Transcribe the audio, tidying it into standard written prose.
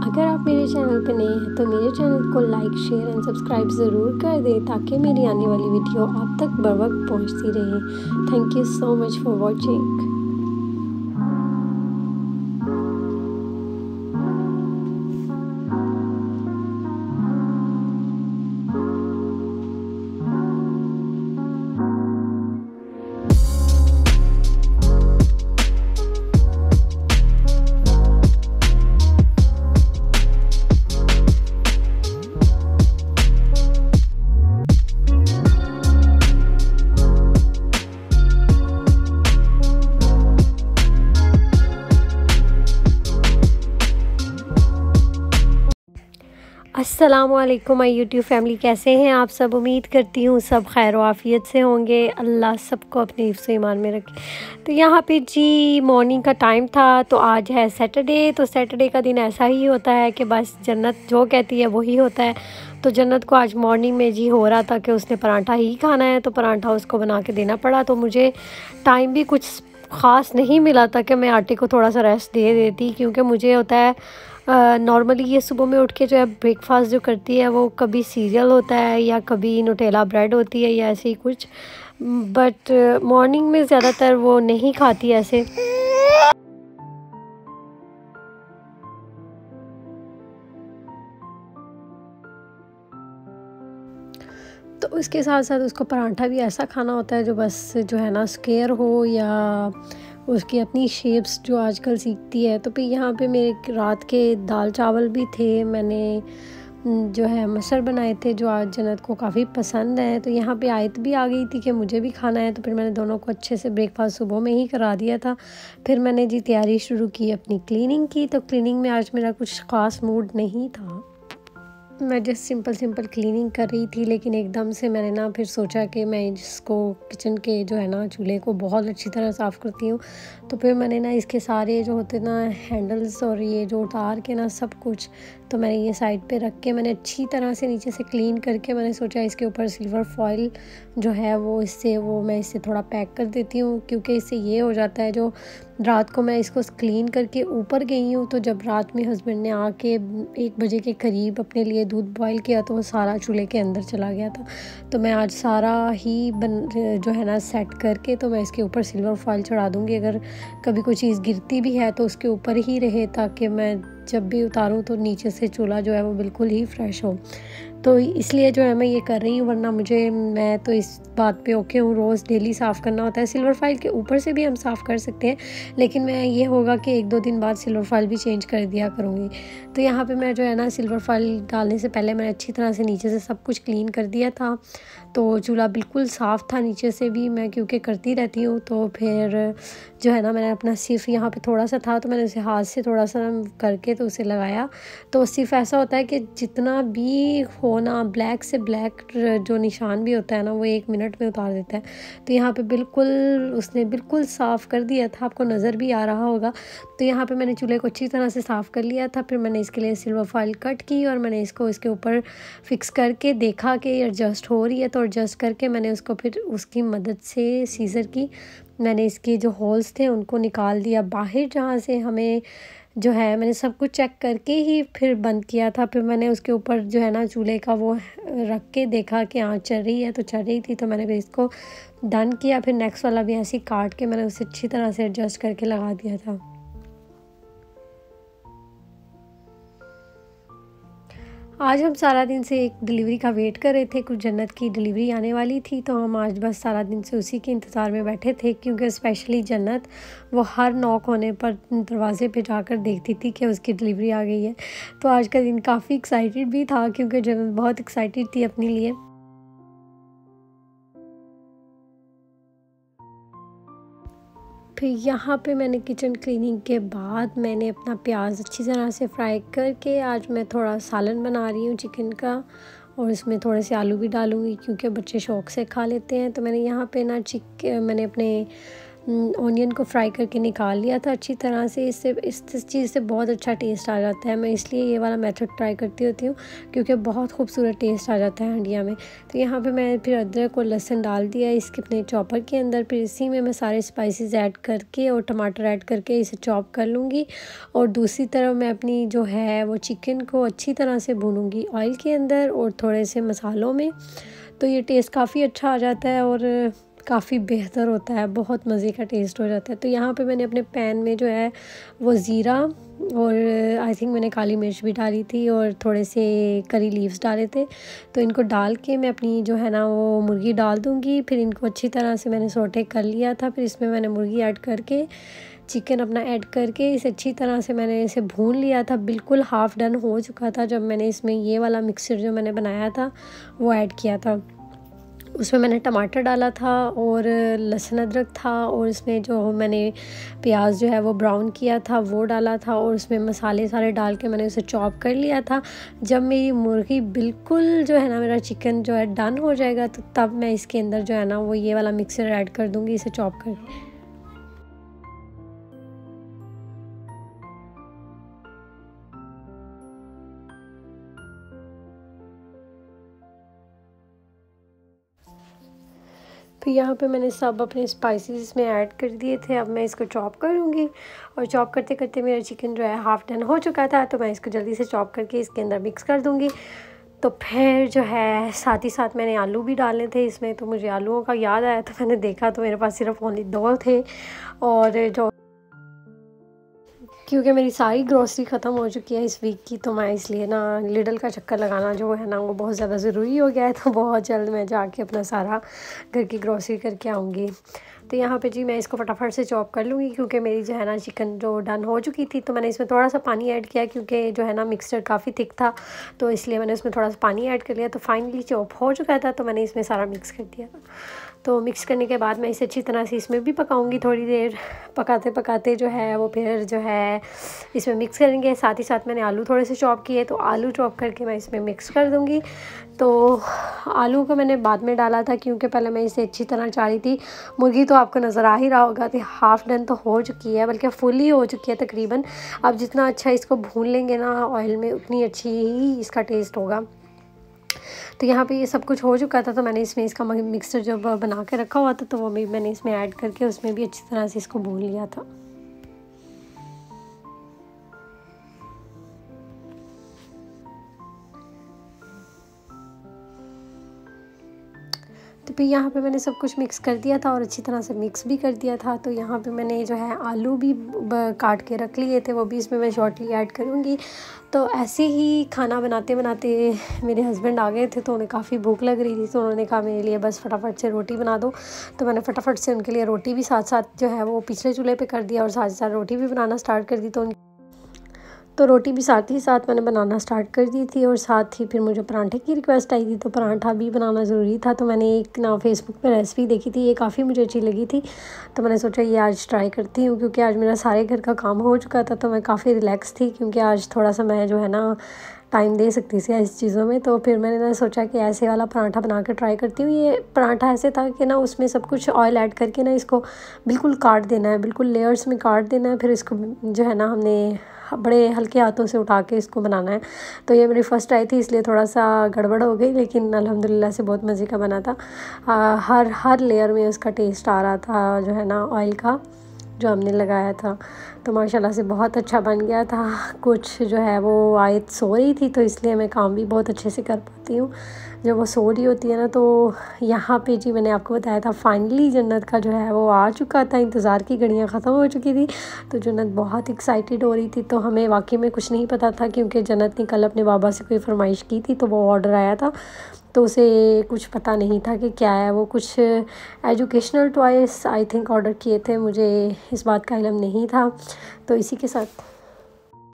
अगर आप मेरे चैनल पे नए हैं तो मेरे चैनल को लाइक शेयर एंड सब्सक्राइब ज़रूर कर दें ताकि मेरी आने वाली वीडियो आप तक बर वक्त पहुँचती रहे। Thank you so much for watching. अस्सलामुअलैकुम माय यूट्यूब फैमिली, कैसे हैं आप सब। उम्मीद करती हूँ सब खैर व आफ़ियत से होंगे। अल्लाह सबको अपने हिफ्ज़ ईमान में रखे। तो यहाँ पे जी मॉर्निंग का टाइम था। तो आज है सैटरडे। तो सैटरडे का दिन ऐसा ही होता है कि बस जन्नत जो कहती है वही होता है। तो जन्नत को आज मॉर्निंग में जी हो रहा था कि उसने पराठा ही खाना है, तो पराठा उसको बना के देना पड़ा। तो मुझे टाइम भी कुछ ख़ास नहीं मिला था कि मैं आटे को थोड़ा सा रेस्ट दे देती, क्योंकि मुझे होता है नॉर्मली ये सुबह में उठ के जो है ब्रेकफास्ट जो करती है वो कभी सीरियल होता है या कभी न्यूटेला ब्रेड होती है या ऐसे ही कुछ, बट मॉर्निंग में ज़्यादातर वो नहीं खाती ऐसे। तो उसके साथ साथ उसको पराठा भी ऐसा खाना होता है जो बस जो है ना स्क्वायर हो या उसकी अपनी शेप्स जो आजकल सीखती है। तो फिर यहाँ पे मेरे रात के दाल चावल भी थे। मैंने जो है मटर बनाए थे जो आज जन्नत को काफ़ी पसंद है। तो यहाँ पे आयत भी आ गई थी कि मुझे भी खाना है। तो फिर मैंने दोनों को अच्छे से ब्रेकफास्ट सुबह में ही करा दिया था। फिर मैंने जी तैयारी शुरू की अपनी क्लीनिंग की। तो क्लीनिंग में आज मेरा कुछ ख़ास मूड नहीं था, मैं जस्ट सिंपल क्लीनिंग कर रही थी। लेकिन एकदम से मैंने ना फिर सोचा कि मैं इसको किचन के जो है ना चूल्हे को बहुत अच्छी तरह साफ़ करती हूँ। तो फिर मैंने ना इसके सारे जो होते ना हैंडल्स और ये जो उतार के ना सब कुछ, तो मैंने ये साइड पे रख के मैंने अच्छी तरह से नीचे से क्लीन करके मैंने सोचा इसके ऊपर सिल्वर फॉइल जो है मैं इससे थोड़ा पैक कर देती हूँ। क्योंकि इससे ये हो जाता है, जो रात को मैं इसको क्लीन करके ऊपर गई हूँ तो जब रात में हस्बैंड ने आके 1 बजे के करीब अपने लिए दूध बॉईल किया तो वो सारा चूल्हे के अंदर चला गया था। तो मैं आज सारा ही जो है ना सेट करके तो मैं इसके ऊपर सिल्वर फॉइल चढ़ा दूँगी। अगर कभी कोई चीज़ गिरती भी है तो उसके ऊपर ही रहे, ताकि मैं जब भी उतारूँ तो नीचे से चूल्हा जो है वो बिल्कुल ही फ्रेश हो। तो इसलिए जो है मैं ये कर रही हूँ, वरना मैं तो इस बात पे ओके हूँ, रोज़ डेली साफ़ करना होता है। सिल्वर फाइल के ऊपर से भी हम साफ़ कर सकते हैं, लेकिन मैं ये होगा कि 1-2 दिन बाद सिल्वर फाइल भी चेंज कर दिया करूँगी। तो यहाँ पे मैं जो है ना सिल्वर फाइल डालने से पहले मैंने अच्छी तरह से नीचे से सब कुछ क्लीन कर दिया था। तो चूल्हा बिल्कुल साफ़ था नीचे से भी, मैं क्योंकि करती रहती हूँ। तो फिर जो है ना मैंने अपना सिर्फ यहाँ पे थोड़ा सा था तो मैंने उसे हाथ से थोड़ा सा करके तो उसे लगाया। तो सिर्फ ऐसा होता है कि जितना भी हो ना ब्लैक से ब्लैक जो निशान भी होता है ना वो 1 मिनट में उतार देता है। तो यहाँ पे बिल्कुल उसने बिल्कुल साफ़ कर दिया था, आपको नज़र भी आ रहा होगा। तो यहाँ पे मैंने चूल्हे को अच्छी तरह से साफ़ कर लिया था। फिर मैंने इसके लिए सिल्वर फॉइल कट की और मैंने इसको इसके ऊपर फिक्स करके देखा कि एडजस्ट हो रही है। तो एडजस्ट करके मैंने उसको फिर उसकी मदद से सीज़र की मैंने इसके जो होल्स थे उनको निकाल दिया बाहर, जहाँ से हमें जो है मैंने सब कुछ चेक करके ही फिर बंद किया था। फिर मैंने उसके ऊपर जो है ना चूल्हे का वो रख के देखा कि आँच चल रही है, तो चल रही थी। तो मैंने फिर इसको डन किया। फिर नेक्स्ट वाला भी ऐसे ही काट के मैंने उसे अच्छी तरह से एडजस्ट करके लगा दिया था। आज हम सारा दिन से एक डिलीवरी का वेट कर रहे थे, कुछ जन्नत की डिलीवरी आने वाली थी। तो हम आज बस सारा दिन से उसी के इंतज़ार में बैठे थे, क्योंकि स्पेशली जन्नत वो हर नॉक होने पर दरवाज़े पे जाकर देखती थी कि उसकी डिलीवरी आ गई है। तो आज का दिन काफ़ी एक्साइटेड भी था, क्योंकि जन्नत बहुत एक्साइटेड थी अपने लिए। फिर यहाँ पे मैंने किचन क्लीनिंग के बाद मैंने अपना प्याज अच्छी तरह से फ्राई करके आज मैं थोड़ा सालन बना रही हूँ चिकन का, और इसमें थोड़े से आलू भी डालूँगी क्योंकि बच्चे शौक़ से खा लेते हैं। तो मैंने यहाँ पे ना मैंने अपने ऑनियन को फ्राई करके निकाल लिया था अच्छी तरह से। इससे इस चीज़ से बहुत अच्छा टेस्ट आ जाता है। मैं इसलिए ये वाला मेथड ट्राई करती होती हूँ क्योंकि बहुत खूबसूरत टेस्ट आ जाता है हंडिया में। तो यहाँ पे मैं फिर अदरक और लहसुन डाल दिया इसके अपने चॉपर के अंदर। फिर इसी में मैं सारे स्पाइसेस ऐड करके और टमाटर ऐड करके इसे चॉप कर लूँगी। और दूसरी तरफ मैं अपनी जो है वो चिकन को अच्छी तरह से भूनूँगी ऑयल के अंदर और थोड़े से मसालों में। तो ये टेस्ट काफ़ी अच्छा आ जाता है और काफ़ी बेहतर होता है, बहुत मज़े का टेस्ट हो जाता है। तो यहाँ पे मैंने अपने पैन में जो है वो ज़ीरा और आई थिंक मैंने काली मिर्च भी डाली थी और थोड़े से करी लीव्स डाले थे। तो इनको डाल के मैं अपनी जो है ना वो मुर्गी डाल दूँगी। फिर इनको अच्छी तरह से मैंने सोटे कर लिया था। फिर इसमें मैंने मुर्गी ऐड करके चिकन अपना ऐड करके इसे अच्छी तरह से मैंने इसे भून लिया था। बिल्कुल हाफ़ डन हो चुका था जब मैंने इसमें ये वाला मिक्सचर जो मैंने बनाया था वो ऐड किया था। उसमें मैंने टमाटर डाला था और लहसुन अदरक था और इसमें जो मैंने प्याज जो है वो ब्राउन किया था वो डाला था और उसमें मसाले सारे डाल के मैंने उसे चॉप कर लिया था। जब मेरी मुर्गी बिल्कुल जो है ना मेरा चिकन जो है डन हो जाएगा तो तब मैं इसके अंदर जो है ना वो ये वाला मिक्सर ऐड कर दूँगी इसे चॉप करके। फिर यहाँ पे मैंने सब अपने स्पाइसेस इसमें ऐड कर दिए थे। अब मैं इसको चॉप करूँगी और चॉप करते करते मेरा चिकन जो है हाफ़ डन हो चुका था। तो मैं इसको जल्दी से चॉप करके इसके अंदर मिक्स कर दूँगी। तो फिर जो है साथ ही साथ मैंने आलू भी डालने थे इसमें। तो मुझे आलूओं का याद आया तो मैंने देखा तो मेरे पास सिर्फ ओनली 2 थे और जो क्योंकि मेरी सारी ग्रॉसरी ख़त्म हो चुकी है इस वीक की। तो मैं इसलिए ना लिडल का चक्कर लगाना जो है ना वो बहुत ज़्यादा ज़रूरी हो गया है। तो बहुत जल्द मैं जाके अपना सारा घर की ग्रॉसरी करके आऊँगी। तो यहाँ पे जी मैं इसको फटाफट से चॉप कर लूँगी क्योंकि मेरी जो है ना चिकन जो डन हो चुकी थी। तो मैंने इसमें थोड़ा सा पानी ऐड किया क्योंकि जो है ना मिक्सचर काफ़ी थिक था तो इसलिए मैंने उसमें थोड़ा सा पानी ऐड कर लिया। तो फाइनली चॉप हो चुका था तो मैंने इसमें सारा मिक्स कर दिया। तो मिक्स करने के बाद मैं इसे अच्छी तरह से इसमें भी पकाऊंगी थोड़ी देर। पकाते पकाते जो है वो फिर जो है इसमें मिक्स करेंगे। साथ ही साथ मैंने आलू थोड़े से चॉप किए तो आलू चॉप करके मैं इसमें मिक्स कर दूँगी। तो आलू को मैंने बाद में डाला था क्योंकि पहले मैं इसे अच्छी तरह चाह रही थी। मुर्गी तो आपको नज़र आ ही रहा होगा कि हाफ़ डन तो हो चुकी है, बल्कि फुली हो चुकी है तकरीबन। अब जितना अच्छा इसको भून लेंगे ना ऑयल में उतनी अच्छी ही इसका टेस्ट होगा। तो यहाँ पे ये सब कुछ हो चुका था तो मैंने इसमें इसका मिक्सचर जब बना के रखा हुआ था तो वो भी मैंने इसमें ऐड करके उसमें भी अच्छी तरह से इसको भून लिया था। तो फिर यहाँ पे मैंने सब कुछ मिक्स कर दिया था और अच्छी तरह से मिक्स भी कर दिया था। तो यहाँ पे मैंने जो है आलू भी काट के रख लिए थे वो भी इसमें मैं शॉर्टली ऐड करूँगी। तो ऐसे ही खाना बनाते बनाते मेरे हस्बैंड आ गए थे तो उन्हें काफ़ी भूख लग रही थी। तो उन्होंने कहा मेरे लिए बस फटाफट से रोटी बना दो। तो मैंने फटाफट से उनके लिए रोटी भी साथ साथ जो है वो पिछले चूल्हे पे कर दिया और साथ साथ रोटी भी बनाना स्टार्ट कर दी। तो रोटी भी साथ ही साथ मैंने बनाना स्टार्ट कर दी थी और साथ ही फिर मुझे पराठे की रिक्वेस्ट आई थी तो पराठा भी बनाना ज़रूरी था। तो मैंने एक ना फेसबुक पे रेसिपी देखी थी, ये काफ़ी मुझे अच्छी लगी थी। तो मैंने सोचा ये आज ट्राई करती हूँ क्योंकि आज मेरा सारे घर का काम हो चुका था तो मैं काफ़ी रिलैक्स थी क्योंकि आज थोड़ा सा मैं जो है ना टाइम दे सकती थी इस चीज़ों में। तो फिर मैंने ना सोचा कि ऐसे वाला पराठा बना कर ट्राई करती हूँ। ये पराठा ऐसे था कि ना उसमें सब कुछ ऑयल ऐड करके ना इसको बिल्कुल काट देना है, बिल्कुल लेयर्स में काट देना है। फिर इसको जो है ना हमने बड़े हल्के हाथों से उठा के इसको बनाना है। तो ये मेरी फ़र्स्ट ट्राई थी इसलिए थोड़ा सा गड़बड़ हो गई लेकिन अल्हम्दुलिल्लाह से बहुत मज़े का बना था। हर लेयर में उसका टेस्ट आ रहा था जो है ना ऑयल का जो हमने लगाया था। तो माशाल्लाह से बहुत अच्छा बन गया था। कुछ जो है वो आयत सो रही थी तो इसलिए मैं काम भी बहुत अच्छे से कर पाती हूँ जब वो सो रही होती है ना। तो यहाँ पे जी मैंने आपको बताया था फाइनली जन्नत का जो है वो आ चुका था। इंतज़ार की घड़ियाँ ख़त्म हो चुकी थी तो जन्नत बहुत एक्साइटेड हो रही थी। तो हमें वाकई में कुछ नहीं पता था क्योंकि जन्नत ने कल अपने बाबा से कोई फरमाइश की थी तो वो ऑर्डर आया था तो उसे कुछ पता नहीं था कि क्या है। वो कुछ educational toys I think order किए थे, मुझे इस बात का इल्म नहीं था। तो इसी के साथ